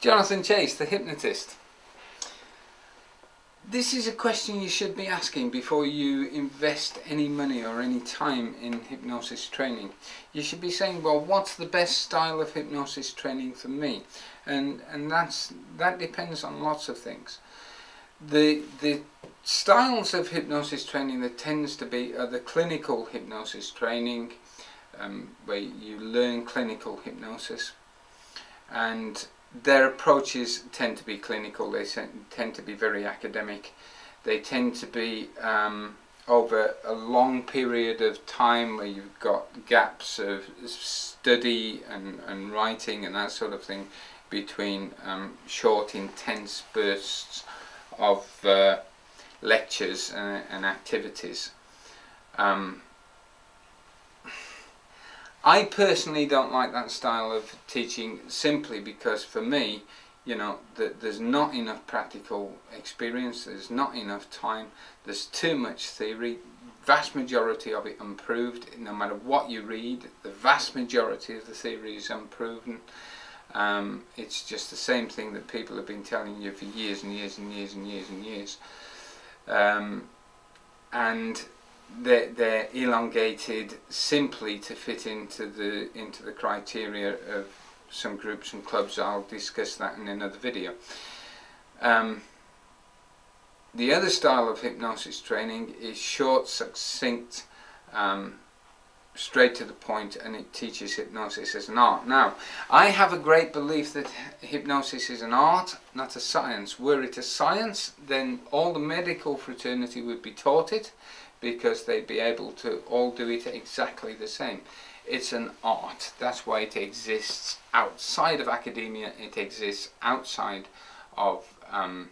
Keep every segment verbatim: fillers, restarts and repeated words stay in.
Jonathan Chase, the hypnotist. This is a question you should be asking before you invest any money or any time in hypnosis training. You should be saying, well, what's the best style of hypnosis training for me? And and that's that depends on lots of things. The the styles of hypnosis training that tends to be are the clinical hypnosis training, um, where you learn clinical hypnosis, and their approaches tend to be clinical. They tend to be very academic. They tend to be um, over a long period of time where you've got gaps of study and, and writing and that sort of thing between um, short intense bursts of uh, lectures and, and activities. Um, I personally don't like that style of teaching, simply because for me, you know, that there's not enough practical experience, there's not enough time, there's too much theory, vast majority of it unproved. No matter what you read, the vast majority of the theory is unproven. Um, it's just the same thing that people have been telling you for years and years and years and years and years. Um, and They're, they're elongated simply to fit into the into the criteria of some groups and clubs. I'll discuss that in another video. Um, the other style of hypnosis training is short, succinct, um, straight to the point, and it teaches hypnosis as an art. Now, I have a great belief that hypnosis is an art, not a science. Were it a science, then all the medical fraternity would be taught it, because they'd be able to all do it exactly the same. It's an art. That's why it exists outside of academia. It exists outside of um,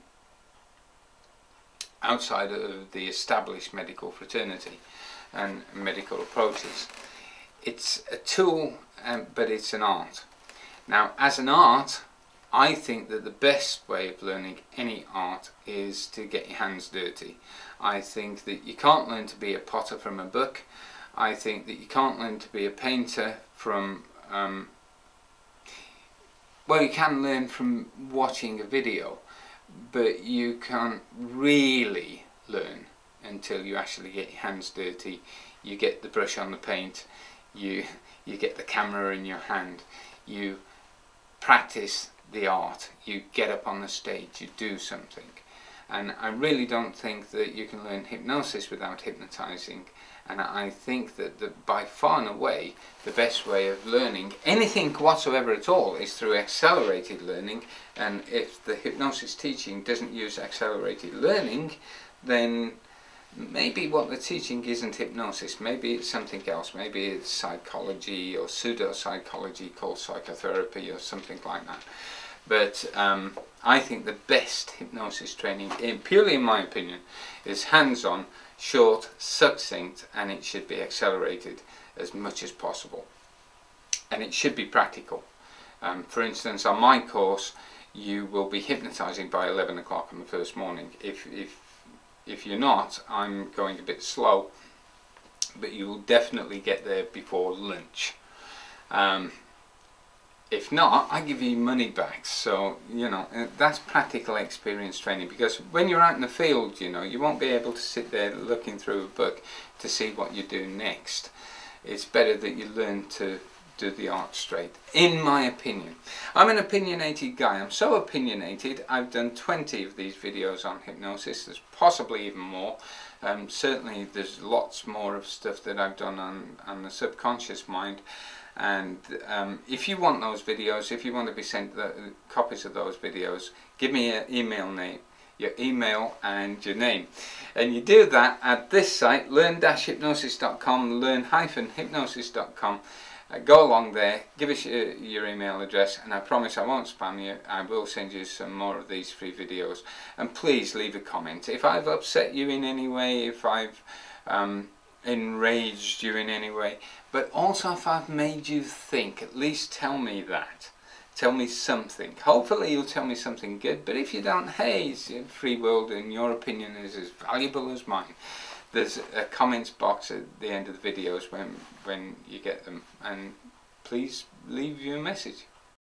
outside of the established medical fraternity and medical approaches. It's a tool, um, but it's an art. Now, as an art, I think that the best way of learning any art is to get your hands dirty. I think that you can't learn to be a potter from a book. I think that you can't learn to be a painter from, um, well, you can learn from watching a video, but you can't really learn until you actually get your hands dirty. You get the brush on the paint, you, you get the camera in your hand, you practice the art, you get up on the stage, you do something. And I really don't think that you can learn hypnosis without hypnotizing. And I think that the, by far and away the best way of learning anything whatsoever at all is through accelerated learning. And if the hypnosis teaching doesn't use accelerated learning, then maybe what they're teaching isn't hypnosis. Maybe it's something else. Maybe it's psychology or pseudo-psychology called psychotherapy or something like that. But um, I think the best hypnosis training, in, purely in my opinion, is hands-on, short, succinct, and it should be accelerated as much as possible. And it should be practical. Um, for instance, on my course, you will be hypnotizing by eleven o'clock on the first morning. If, if, if you're not, I'm going a bit slow, but you will definitely get there before lunch. Um, If not, I give you money back. So, you know, that's practical experience training, because when you're out in the field, you know, you won't be able to sit there looking through a book to see what you do next. It's better that you learn to do the art straight, in my opinion. I'm an opinionated guy. I'm so opinionated, I've done twenty of these videos on hypnosis. There's possibly even more. Um, certainly there's lots more of stuff that I've done on, on the subconscious mind. And um, if you want those videos, if you want to be sent the, uh, copies of those videos, give me your email name, your email and your name. And you do that at this site, learn dash hypnosis dot com, learn dash hypnosis dot com. Uh, go along there, give us your, your email address, and I promise I won't spam you. I will send you some more of these free videos. And please leave a comment. If I've upset you in any way, if I've um, enraged you in any way, but also if I've made you think, at least tell me that. Tell me something. Hopefully you'll tell me something good, but if you don't, hey, it's a free world and your opinion is as valuable as mine. There's a comments box at the end of the videos when, when you get them, and please leave your message.